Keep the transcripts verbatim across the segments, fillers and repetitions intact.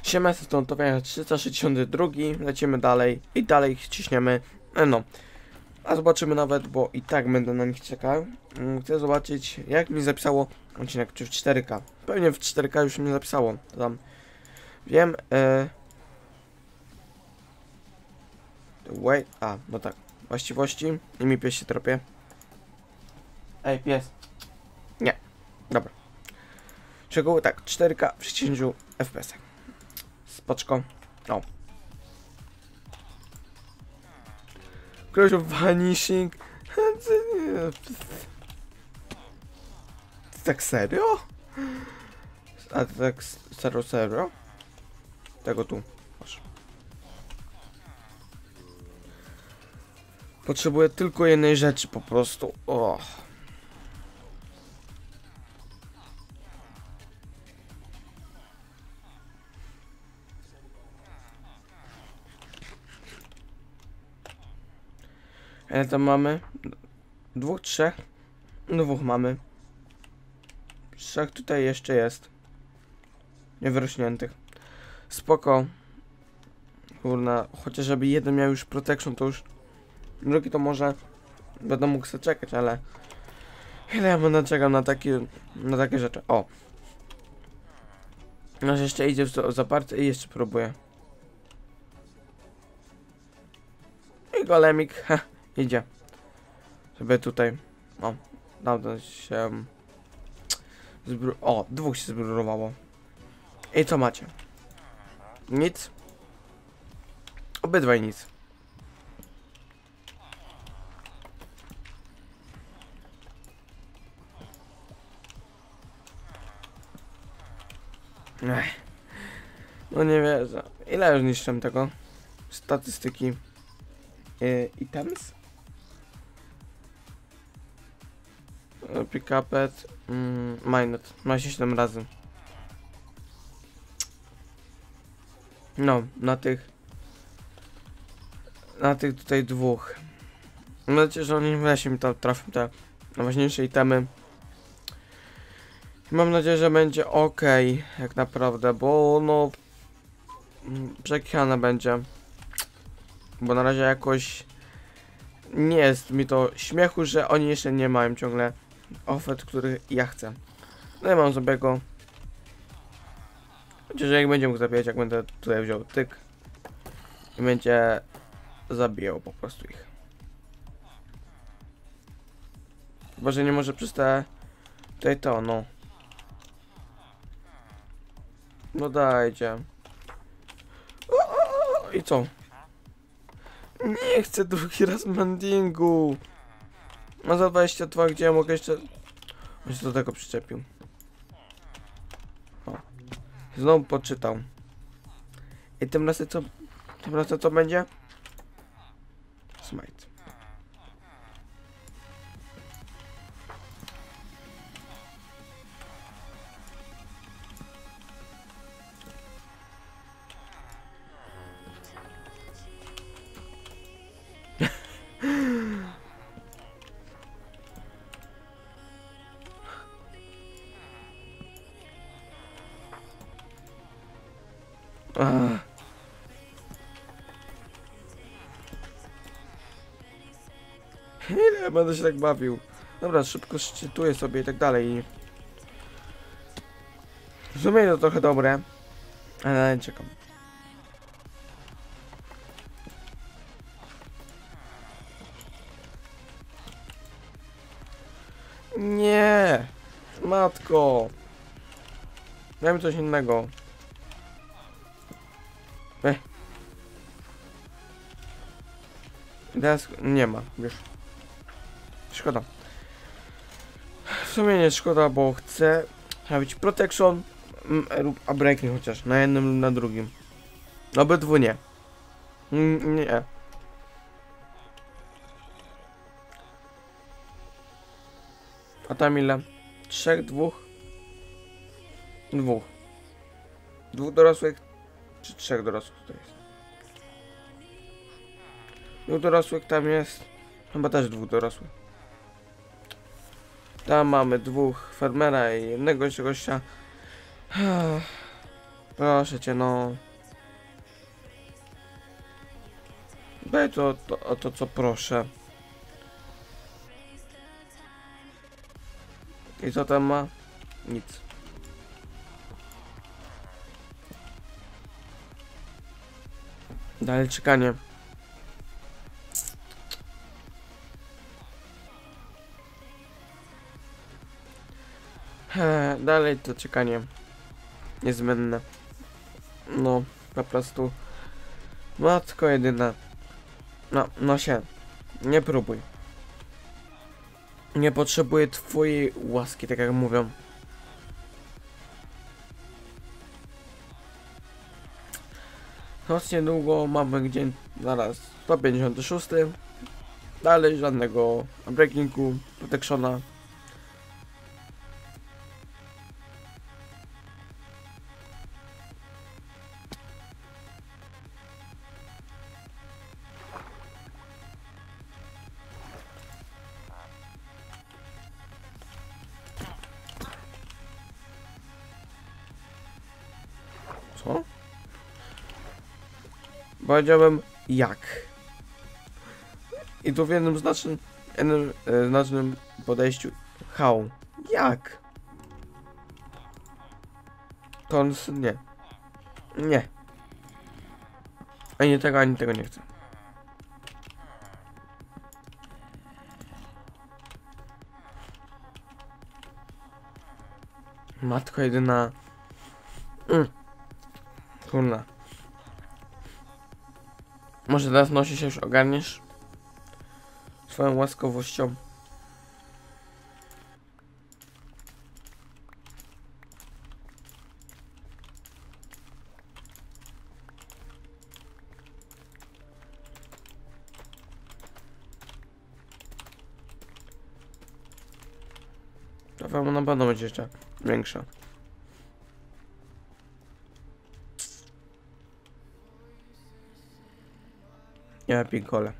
Siema, stąd to trzysta sześćdziesiąt dwa, lecimy dalej i dalej ich ciśniemy, no. A zobaczymy nawet, bo i tak będę na nich czekał. Chcę zobaczyć, jak mi zapisało odcinek, czy w cztery K. Pewnie w cztery K już mi zapisało, to tam wiem, e... wait, a, no tak, właściwości i mi pies się tropie. Ej, pies. Nie, dobra. Szczegóły tak, cztery K w sześćdziesięciu F P S. Spoczko. O. Crash of Vanishing. Tak serio? A tak serio, serio? Tego tu. Masz. Potrzebuję tylko jednej rzeczy po prostu. O. Ile tam mamy? Dwóch, trzech? Dwóch mamy. Trzech tutaj jeszcze jest. Niewyrośniętych. Spoko. Kurna, chociaż żeby jeden miał już protection, to już drugi to może będę mógł sobie czekać, ale ile ja będę czekał na takie, na takie rzeczy. O. Nasz jeszcze idzie w zaparte i jeszcze próbuję. I golemik, ha. Idzie. Sobie tutaj. O, dawno się. Zbru o, dwóch się zbrurowało. I co macie? Nic. Obydwaj nic. Ech. No nie wierzę. Ile już niszczę tego? Statystyki. Yy, items? Pickupet, mm, Minet, ma się siedem razy. No, na tych na tych tutaj dwóch. Mam nadzieję, że oni wreszcie mi tam trafią te najważniejsze itemy. I mam nadzieję, że będzie ok, jak naprawdę, bo no przekichane będzie. Bo na razie jakoś nie jest mi to śmiechu, że oni jeszcze nie mają ciągle ofert, który ja chcę. No i mam sobie go. Chociaż jak będzie mógł zabijać, jak będę tutaj wziął tyk i będzie zabijał po prostu ich. Chyba, że nie może przez te tutaj to, no. No dajcie. O, o, o, i co? Nie chcę drugi raz mendingu. A za dwadzieścia dwa, gdzie ja mogę jeszcze... On się do tego przyczepił. O. Znowu poczytał. I tym razem co... Tym razem co będzie? Smite. Ach. Ile będę się tak bawił? Dobra, szybko szczytuję sobie i tak dalej. W sumie to trochę dobre, ale czekam. Nie, matko. Dajmy coś innego. Ech. Teraz nie ma, wiesz. Szkoda. W sumie nie szkoda, bo chcę robić protection lub a breaking chociaż na jednym lub na drugim. Obydwu nie. Mm, nie. A tam ile? Trzech, dwóch? Dwóch. Dwóch dorosłych? Czy trzech dorosłych to jest? Dwóch dorosłych tam jest. Chyba też dwóch dorosłych. Tam mamy dwóch farmera i jednego gościa. Proszę cię, no. Daj to, to, to co proszę. I co tam ma? Nic. Dalej czekanie. He, dalej to czekanie. Niezbędne. No, po prostu. Matko jedyna. No, no się. Nie próbuj. Nie potrzebuję twojej łaski, tak jak mówią. Choć niedługo mamy gdzie zaraz sto pięćdziesiąty szósty. Dalej żadnego breakingu, protectiona. Co? Powiedziałem jak. I to w jednym znacznym, jednym e, znacznym podejściu. How? Jak? Kons... nie. Nie. Ani tego, ani tego nie chcę. Matko jedyna. Mm. Kurna. Może teraz nosi się już ogarniesz? Swoją łaskowością. To wam na pewno będzie jeszcze większa. Ja pikole.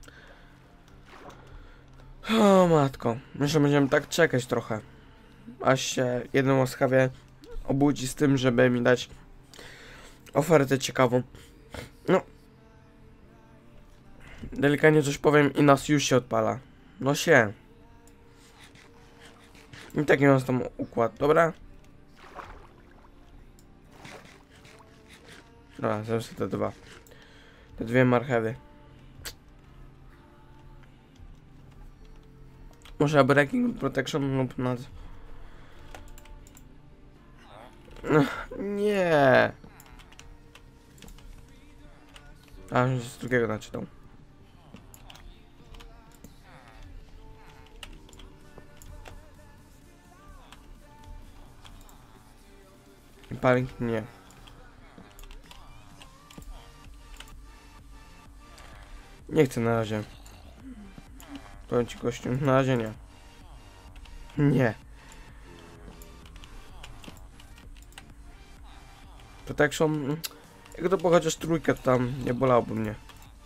O matko. Myślę, że będziemy tak czekać trochę. Aż się jeden łaskawie obudzi z tym, żeby mi dać ofertę ciekawą. No. Delikatnie coś powiem i nas już się odpala. No się. I taki mam tam układ, dobra? Dobra, zresztą te dwa. Te dwie marchewy. Może breaking protection lub nad... No, nie. A, już z drugiego naczytał. Paling nie. Nie chcę na razie. Powiem ci gościu, na razie nie. Nie. Protection... Jak to było chociaż trójkę, to tam nie bolałoby mnie.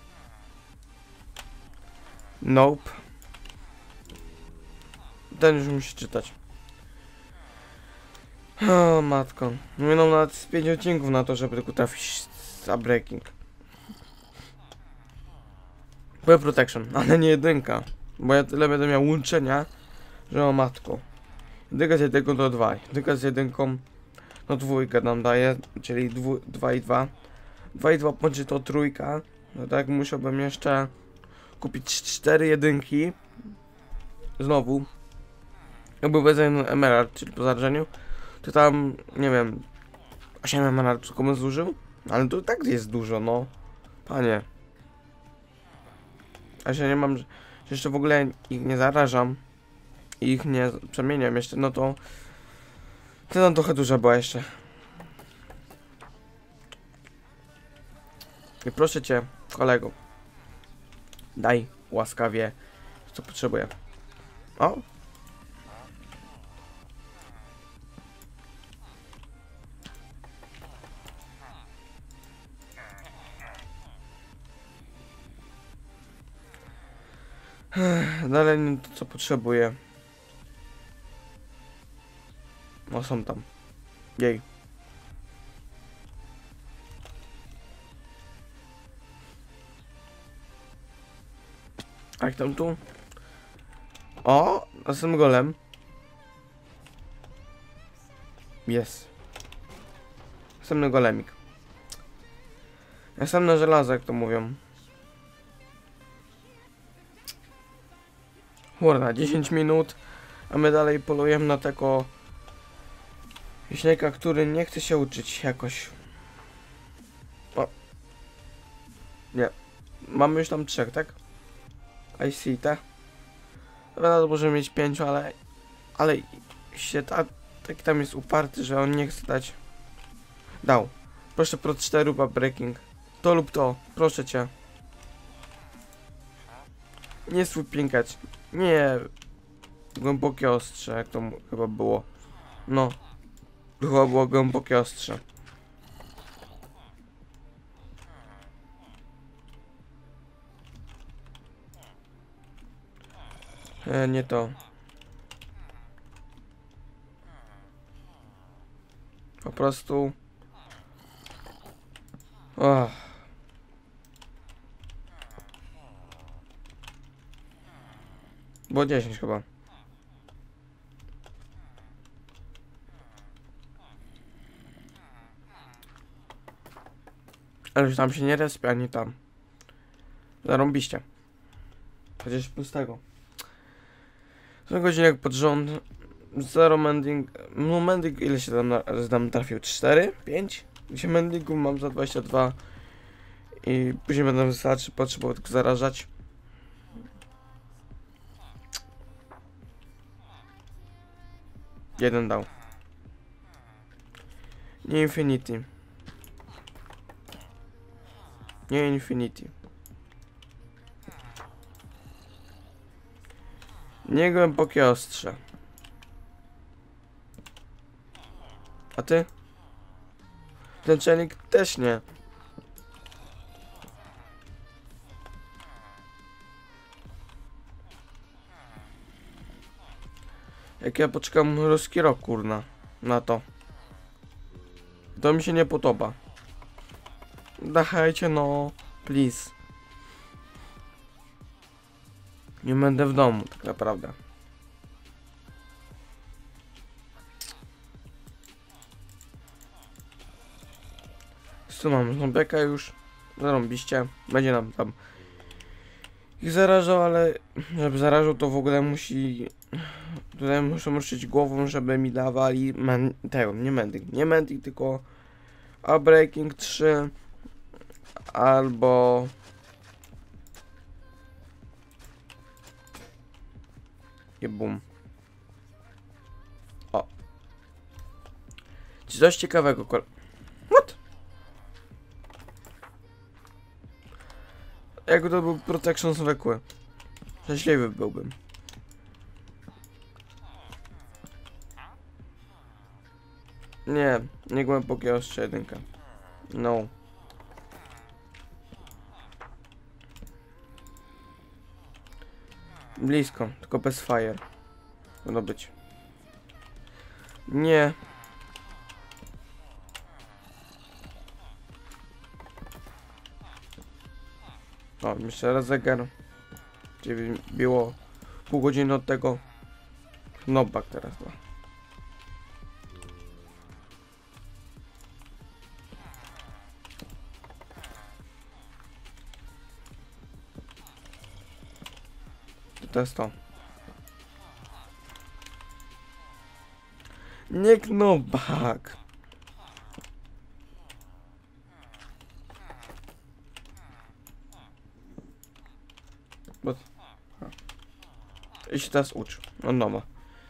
Nope. Ten już musi czytać. O matko. Minął nawet z pięć odcinków na to, żeby tylko trafić za breaking. Byłem protection, ale nie jedynka. Bo ja tyle będę miał łączenia, że o matko. Jedynka z jedynką to dwa. Jedynka z jedynką no dwójkę nam daje, czyli dwa i dwa. dwa i dwa bądź to trójka. No tak musiałbym jeszcze kupić cztery jedynki. Znowu. Jakby bez emerald, czyli po zarażeniu. To tam, nie wiem, osiem emeraldów komu zużył? Ale to tak jest dużo, no. Panie. A się nie mam, że jeszcze w ogóle ich nie zarażam. I ich nie przemieniam jeszcze, no to... To nam trochę duża była jeszcze. I proszę cię, kolego. Daj łaskawie, co potrzebuję. O! Dalej nie to, co potrzebuję. O, są tam. Jej. Jak tam tu? O! Następnym golem. Jest. Następny golemik. Następne żelazo, jak to mówią. Kurna, dziesięć minut, a my dalej polujemy na tego wieśniaka, który nie chce się uczyć jakoś. O. Nie. Mamy już tam trzech, tak? I see, tak? Dobra, możemy mieć pięciu, ale... Ale się ta, taki tam jest uparty, że on nie chce dać. Dał. Proszę pro cztery lub breaking. To lub to. Proszę cię. Nie swój piękać. Nie. Głębokie ostrze, jak to chyba było. No. Chyba było głębokie ostrze. E, nie to. Po prostu. Oh. Było dziesięć chyba. Ale już tam się nie respie, ani tam. Zarąbiście. Chociaż pustego. Za godzinek pod rząd. Zero mending. No mending ile się tam, na, tam trafił? cztery? pięć? Gdzie mendingów mam za dwadzieścia dwa. I później będę wystarczy potrzebował tylko zarażać. Jeden dał. Nie Infinity. Nie Infinity. Nie głębokie ostrze. A ty? Ten czelnik też nie. Jak ja poczekam ruski rok, kurna, na to. To mi się nie podoba. Dachajcie no, please. Nie będę w domu, tak naprawdę. Co mam? Zombiaka już zarąbiście. Będzie nam tam ich zarażał, ale żeby zarażał to w ogóle musi... Tutaj muszę ruszyć głową, żeby mi dawali man... tego, nie mending, nie mending, tylko a breaking trzy albo i bum. O. Coś ciekawego, kol... What? Jakby to był protection zwykły. Szczęśliwy byłbym. Nie, nie głębokie ostrze jedynka. No. Blisko, tylko bez fire. Powinno być. Nie. O, jeszcze raz zegar. Czyli było pół godziny od tego. Knockback teraz ma. To jest to. Nie knockback. Bo... I się teraz ucz. No nowa.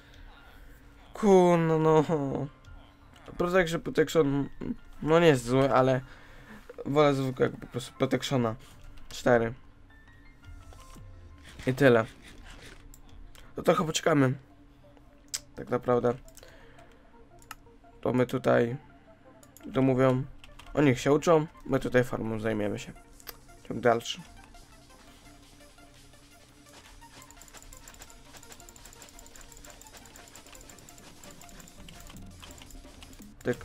Kurno no. Protection, protection. No nie jest zły, ale wolę zwykłego po prostu protectiona. cztery. I tyle. To trochę poczekamy. Tak naprawdę. To my tutaj, to mówią, o nich się uczą, my tutaj farmą zajmiemy się. Ciąg dalszy. Tak.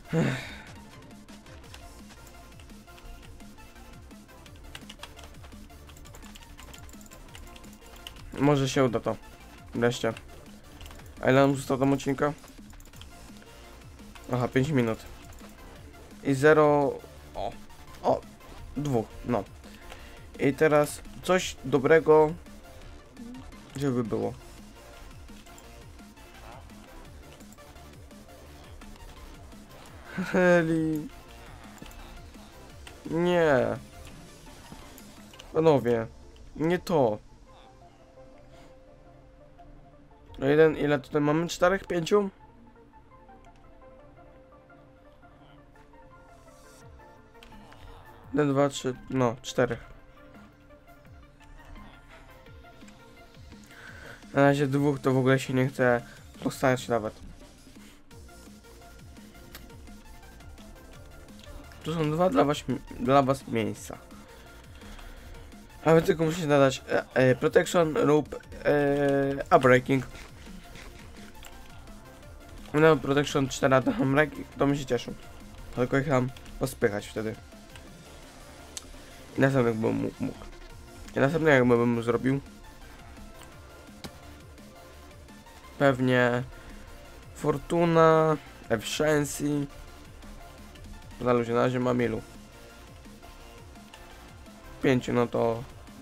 Ech. Może się uda to. Wreszcie. A ile nam zostało tam odcinka? Aha, pięć minut. I zero... O. O. Dwóch. No. I teraz coś dobrego... Gdzie by było? Heli... Nie. Panowie. Nie to. No jeden, ile tutaj mamy? Czterech, pięciu? Jeden, dwa, trzy, no, czterech. Na razie dwóch to w ogóle się nie chce postać nawet. Tu są dwa dla was, dla was miejsca. A wy tylko musicie nadać e, e, protection lub e, a breaking. Na protection cztery, a tam breaking, to mi się cieszy. Tylko ich tam pospychać wtedy. I następny bym mógł. mógł. I następny jakby bym zrobił. Pewnie Fortuna, Efficiency. Na luzie, na razie mam ilu? Pięciu, no to...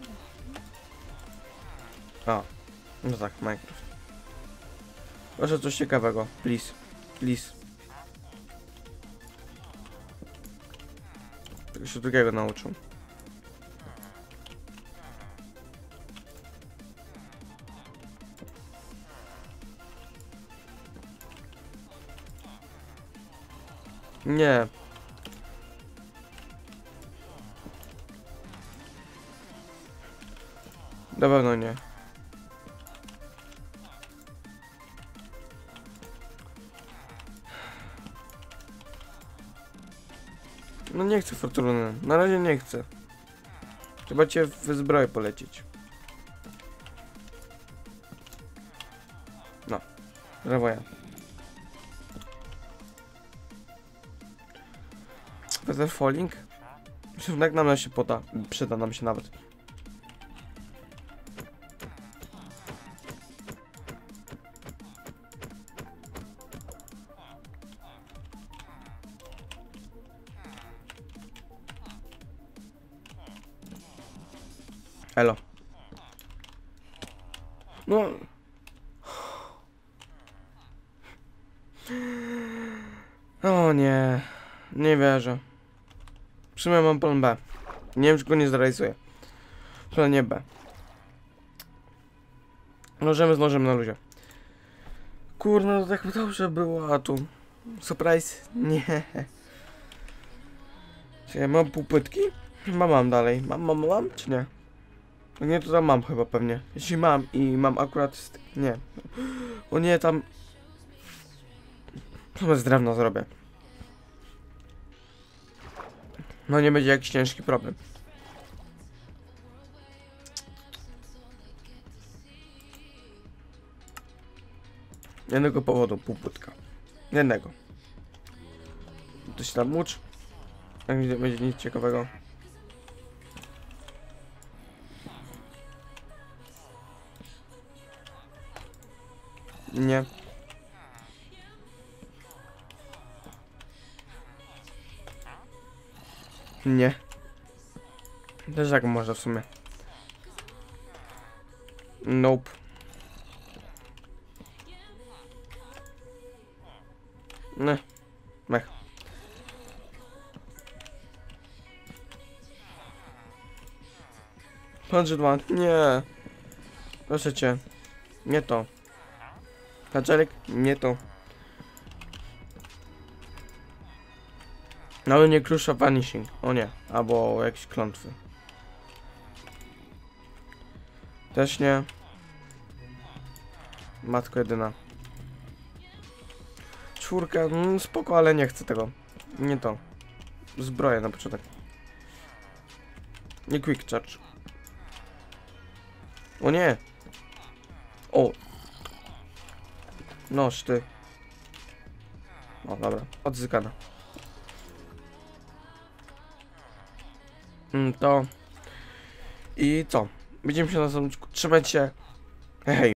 A, no tak, Minecraft. Proszę coś ciekawego, please, please. Tego się drugiego nauczył. Nie. Na pewno nie. No nie chcę Fortuny. Na razie nie chcę. Trzeba cię w zbroję polecieć. No. Brawo ja. Feather Falling? Myślę, że tak nam się poda. Przyda nam się nawet. Elo. No. O nie. Nie wierzę. W sumie mam plan B. Nie wiem, czy go nie zrealizuję. Planie B. Możemy z nożem na luzie. Kurna, to tak dobrze było, a tu... Surprise? Nie. Czy ja mam półpytki? Chyba mam dalej. Mam, mam, mam, czy nie? No nie, to tam mam chyba pewnie. Jeśli mam i mam akurat... Nie. O nie, tam... Chyba z drewna zrobię. No nie będzie jakiś ciężki problem. Jednego powodu, półpłytka. Jednego. To się tam ucz. Jak nie będzie nic ciekawego. Nie. Nie. Też jak można w sumie. Nope. Nie. Mech. Hundred one. Nie. Proszę cię. Nie to. Kaczelek? Nie to. No ale nie krusza vanishing. O nie. Albo jakieś klątwy. Też nie. Matko jedyna. Czwórka. Mm, spoko, ale nie chcę tego. Nie to. Zbroję na początek. Nie quick charge. O nie. O. Noż ty. O dobra. Odzyskana. Mm, To... I co? Widzimy się na następnym odcinku. Trzymajcie się. Hej, hej.